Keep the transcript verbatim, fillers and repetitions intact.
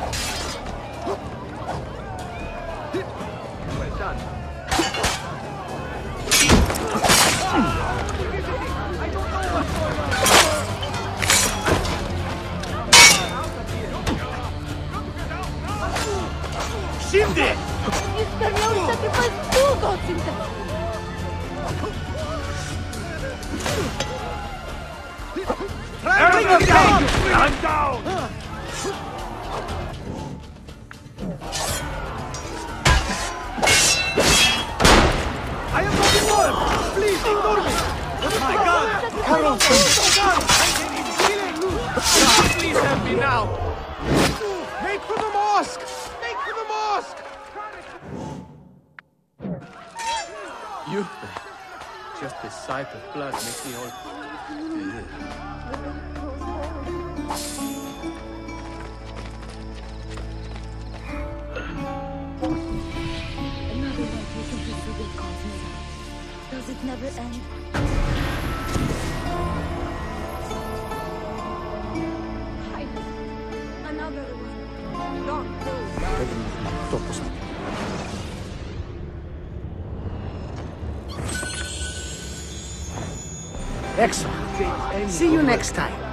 Well done. Şimdi! Mister Young sacrificed two gods in that. Bring him down! I'm down! I am not involved! Please ignore me! My God! Carol! Please help me now! Make for the mosque! Make for the mosque! You... Just the sight of blood makes me all... Another one taken to see the cosmos. Does it never end? Highness. Another one. Don't go. Excellent. See you next time.